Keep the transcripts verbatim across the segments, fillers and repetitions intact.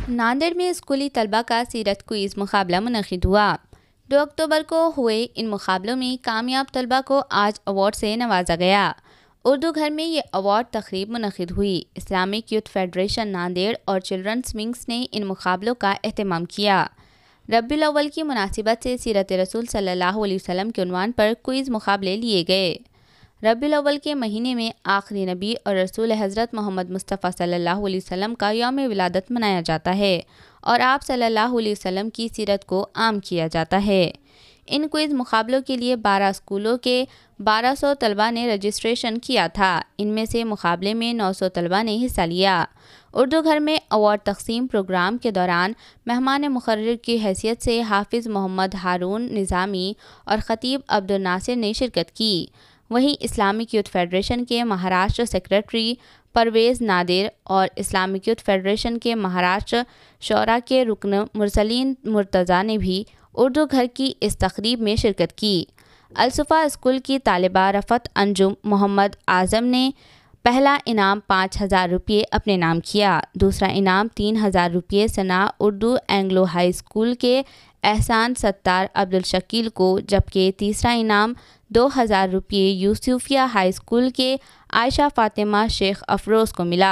नांदेड़ में स्कूली तलबा का सीरत क्विज़ मुकाबला मुनक़िद हुआ। दो अक्टूबर को हुए इन मुकाबलों में कामयाब तलबा को आज अवार्ड से नवाजा गया। उर्दू घर में ये अवार्ड तकरीब मुनक़िद हुई। इस्लामिक यूथ फेडरेशन नांदेड़ और चिल्ड्रंस विंग्स ने इन मुकाबलों का एहतमाम किया। रब्बीउल अव्वल की मुनासिबत से सीरत रसूल सल्लल्लाहु अलैहि वसल्लम के उन्वान पर क्विज़ मुकाबले लिए गए। रब्बीउल अव्वल के महीने में आखिरी नबी और रसूल हज़रत मोहम्मद मुस्तफ़ा सल्लल्लाहु अलैहि वसल्लम का यौम विलादत मनाया जाता है और आप सल्लल्लाहु अलैहि वसल्लम की सीरत को आम किया जाता है। इन क्विज़ मुकाबलों के लिए बारह स्कूलों के बारह सौ तलबा ने रजिस्ट्रेशन किया था। इनमें से मुकाबले में नौ सौ तलबा ने हिस्सा लिया। उर्दू घर में अवार्ड तकसीम प्रोग्राम के दौरान मेहमान मुकर्रर की हैसियत से हाफिज़ मोहम्मद हारून निज़ामी और ख़तीब अब्दुल नासिर ने शिरकत की। वहीं इस्लामिक यूथ फेडरेशन के महाराष्ट्र सेक्रेटरी परवेज़ नादिर और इस्लामिक यूथ फेडरेशन के महाराष्ट्र शौरा के रुकन मुरसलीन मुर्तज़ा ने भी उर्दू घर की इस तकरीब में शिरकत की। अलसुफ़ा स्कूल की तालिबा रफ़त अंजुम मोहम्मद आज़म ने पहला इनाम पाँच हज़ार रुपये अपने नाम किया। दूसरा इनाम तीन हज़ार रुपये Sana Urdu Anglo High School के एहसान सत्तार अब्दुल शकील को, जबकि तीसरा इनाम दो हज़ार रुपये यूसुफिया हाई स्कूल के आयशा फ़ातिमा शेख अफरोज़ को मिला।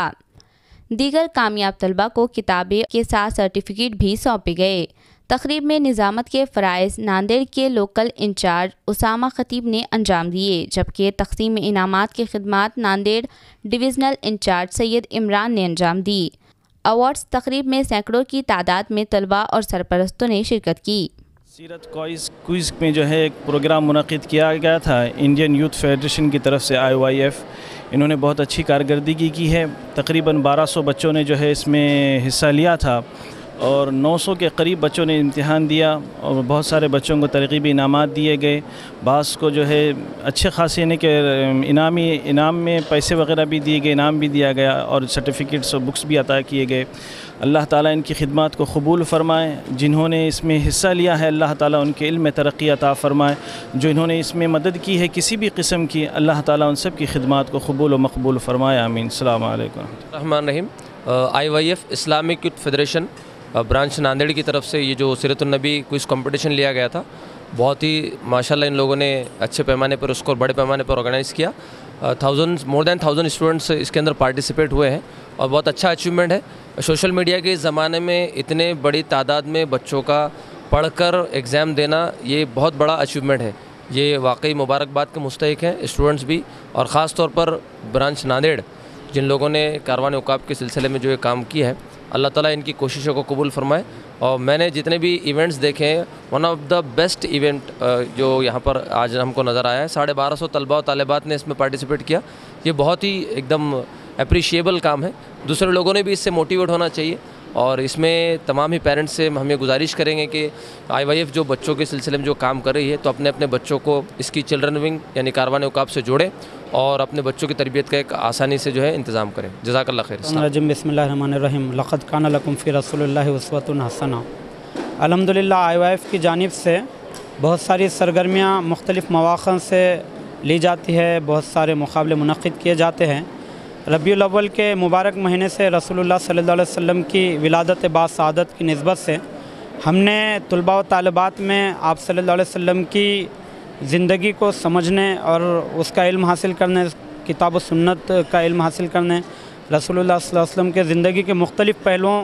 दीगर कामयाब तलबा को किताबें के साथ सर्टिफिकेट भी सौंपे गए। तकरीब में निज़ामत के फ़राइज़ नांदेड़ के लोकल इंचार्ज उसामा खतीब ने अंजाम दिए, जबकि तक़सीम इनामात की खिदमात नांदेड़ डिविज़नल इंचार्ज सैयद इमरान ने अंजाम दी। अवार्ड्स तकरीब में सैकड़ों की तादाद में तलबा और सरपरस्तों ने शिरकत की। सीरत क्विज़ क्विज़ में जो है एक प्रोग्राम मुनक़िद किया गया था इंडियन यूथ फेडरेशन की तरफ से आई वाई एफ। इन्होंने बहुत अच्छी कारकर्दगी की है। तकरीबन बारह सौ बच्चों ने जो है इसमें हिस्सा लिया था और नौ सौ के करीब बच्चों ने इम्तिहान दिया और बहुत सारे बच्चों को तरग़ीबी इनामात दिए गए। बास को जो है अच्छे खासे यानी कि इनामी इनाम में पैसे वगैरह भी दिए गए, इनाम भी दिया गया और सर्टिफिकेट्स और बुक्स भी अता किए गए। अल्लाह ताला इनकी खिदमत को कबूल फ़रमाए। जिन्होंने इसमें हिस्सा लिया है अल्लाह ताला उनके इल्म में तरक्की अता फ़रमाए। जो इन्होंने इसमें मदद की है किसी भी किस्म की, अल्लाह ताला उन सब की खिदमत को कबूल व मकबूल फ़रमाए। आमीन। अस्सलाम वालेकुम। Rahman Rahim. I Y F Islamic Youth Federation branch Nanded की तरफ से ये जो सीरतुन नबी क्विज़ कंपटीशन लिया गया था, बहुत ही माशाल्लाह इन लोगों ने अच्छे पैमाने पर उसको बड़े पैमाने पर ऑर्गेनाइज़ किया। Thousand more than thousand students इसके अंदर पार्टिसिपेट हुए हैं और बहुत अच्छा अचीवमेंट है। सोशल मीडिया के ज़माने में इतने बड़ी तादाद में बच्चों का पढ़कर एग्ज़ाम देना ये बहुत बड़ा अचीवमेंट है। ये वाकई मुबारकबाद के मुस्तहिक हैं स्टूडेंट्स भी, और ख़ास तौर पर ब्रांच नांदेड़ जिन लोगों ने कारवान उकाब के सिलसिले में जो ये काम किया है, अल्लाह ताला इनकी कोशिशों को कबूल फरमाए। और मैंने जितने भी इवेंट्स देखे हैं, one of the best event जो यहाँ पर आज हमको नज़र आया है, साढ़े बारह सौ तलबा और तालिबात ने इसमें पार्टिसिपेट किया। ये बहुत ही एकदम अप्रिशिएबल काम है। दूसरे लोगों ने भी इससे मोटिवेट होना चाहिए और इसमें तमाम ही पेरेंट्स से हम ये गुजारिश करेंगे कि आई वाई एफ जो बच्चों के सिलसिले में जो काम कर रही है, तो अपने अपने बच्चों को इसकी चिल्ड्रन विंग यानी कारवान उकाब से जोड़ें और अपने बच्चों की तरबियत का एक आसानी से जो है इंतज़ाम करें। जज़ाकल्लाह खैर। बिस्मिल्लाहिर्रहमानिर्रहीम। लक़द काना लकुम फ़ी रसूलिल्लाहि उस्वतुन हसना। अल्हम्दुलिल्लाह आई वाई एफ की जानिब से बहुत सारी सरगर्मियाँ मुख्तलिफ़ मवाक़िन से ली जाती है, बहुत सारे मुकाबले मुनक़्क़िद किए जाते हैं। रब्बीउल अव्वल के मुबारक महीने से रसूलुल्लाह सल्लल्लाहु अलैहि वसल्लम की विलादत बासआदत की निस्बत से हमने तलबा व तालिबात में आप सल्लल्लाहु अलैहि वसल्लम की ज़िंदगी को समझने और उसका इल्म हासिल करने, किताब व सुन्नत का इल्म हासिल करने, रसूलुल्लाह सल्लल्लाहु अलैहि वसल्लम के ज़िंदगी के मुख्तलिफ़ पहलुओं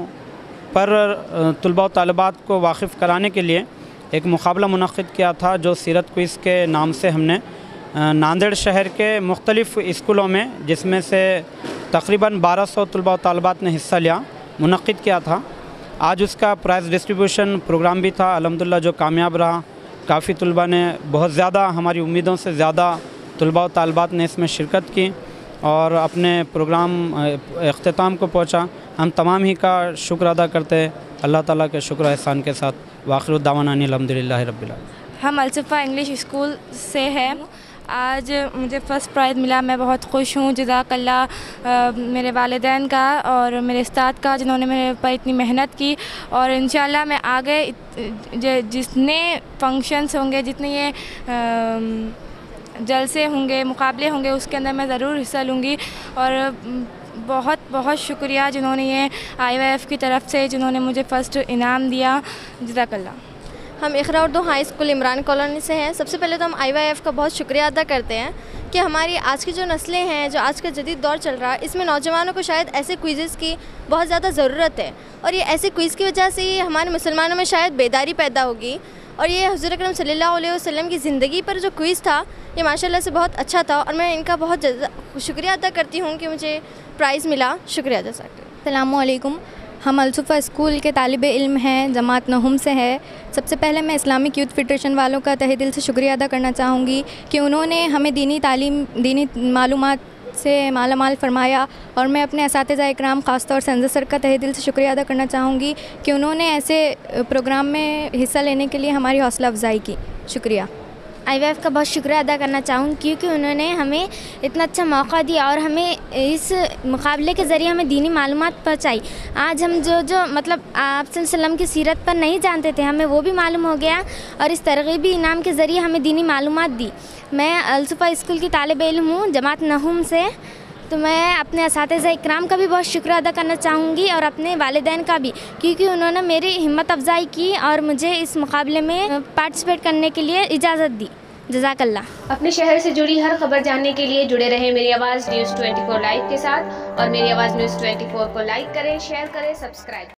पर तलबा व तालिबात को वाकिफ़ कराने के लिए एक मुकाबला मुनक़्क़िद किया था, जो सीरत क्विज़ के नाम से हमने नांदेड़ शहर के मुख्तलिफ़ स्कूलों में, जिसमें से तकरीबन बारह सौ तलबा व तालिबात ने हिस्सा लिया, मुनक़्क़िद किया था। आज उसका प्राइज़ डिस्ट्रीब्यूशन प्रोग्राम भी था, अल्हम्दुलिल्लाह जो कामयाब रहा। काफ़ी तलबा ने, बहुत ज़्यादा हमारी उम्मीदों से ज़्यादा तलबा व तालिबात ने इसमें शिरकत की और अपने प्रोग्राम इख्तिताम को पहुँचा। हम तमाम ही का शुक्र अदा करते हैं अल्लाह ताला के शुक्र एहसान के साथ। वाखिर दावाना अल्हम्दुलिल्लाहि रब्बिल आलमीन। हम अलसुफ़ा इंग्लिश स्कूल से हैं। आज मुझे फ़र्स्ट प्राइज़ मिला, मैं बहुत खुश हूँ। जज़ाकल्लाह मेरे वालिदैन का और मेरे उस्ताद का, जिन्होंने मेरे पर इतनी मेहनत की। और इंशाअल्लाह मैं आगे जितने फंक्शंस होंगे, जितने ये जलसे होंगे, मुकाबले होंगे, उसके अंदर मैं ज़रूर हिस्सा लूँगी और बहुत बहुत शुक्रिया जिन्होंने ये आई वाई एफ की तरफ से जिन्होंने मुझे फ़र्स्ट इनाम दिया। जज़ाकल्लाह। हम Iqra Urdu High School Imran Colony से हैं। सबसे पहले तो हम आई वाई एफ का बहुत शुक्रिया अदा करते हैं कि हमारी आज की जो नस्लें हैं, जो आज का जदीद दौर चल रहा है, इसमें नौजवानों को शायद ऐसे क्विज़ेस की बहुत ज़्यादा ज़रूरत है और ये ऐसे क्विज़ की वजह से ही हमारे मुसलमानों में शायद बेदारी पैदा होगी। और ये हुज़ूर अकरम सल्लल्लाहु अलैहि वसल्लम की ज़िंदगी पर जो क्विज़ था ये माशाल्लाह से बहुत अच्छा था और मैं इनका बहुत शुक्रिया अदा करती हूँ कि मुझे प्राइज़ मिला। शुक्रिया जज़ाकल्लाह। अस्सलामु अलैकुम। हम अलसुफ़ा स्कूल के तालिबे इल्म हैं, जमात नहुम से है। सबसे पहले मैं इस्लामिक यूथ फेडरेशन वालों का तहे दिल से शुक्रिया अदा करना चाहूँगी कि उन्होंने हमें दीनी तालीम, दीनी मालूमात से माला माल फरमाया और मैं अपने असातिज़ा इकराम ख़ास तौर से अंज़र सर का तहे दिल से शुक्रिया अदा करना चाहूँगी कि उन्होंने ऐसे प्रोग्राम में हिस्सा लेने के लिए हमारी हौसला अफजाई की। शुक्रिया। आई वाई एफ का बहुत शुक्रिया अदा करना चाहूँगी क्योंकि उन्होंने हमें इतना अच्छा मौका दिया और हमें इस मुकाबले के ज़रिए हमें दीनी मालूमात पहुँचाई। आज हम जो जो मतलब आप सल्लल्लाहु अलैहि वसल्लम की सीरत पर नहीं जानते थे, हमें वो भी मालूम हो गया और इस तरगीबी इनाम के ज़रिए हमें दीनी मालूमात दी। मैं अलसुफ़ा स्कूल की तालिबे इल्म हूँ, जमात नहुम से, तो मैं अपने असातिज़ा इकराम का भी बहुत शुक्रिया अदा करना चाहूँगी और अपने वालिदैन का भी, क्योंकि उन्होंने मेरी हिम्मत अफजाई की और मुझे इस मुकाबले में पार्टिसिपेट करने के लिए इजाज़त दी। जज़ाकल्लाह। अपने शहर से जुड़ी हर खबर जानने के लिए जुड़े रहें मेरी आवाज़ न्यूज़ चौबीस लाइव के साथ और मेरी आवाज़ न्यूज़ चौबीस को लाइक करें, शेयर करें, सब्सक्राइब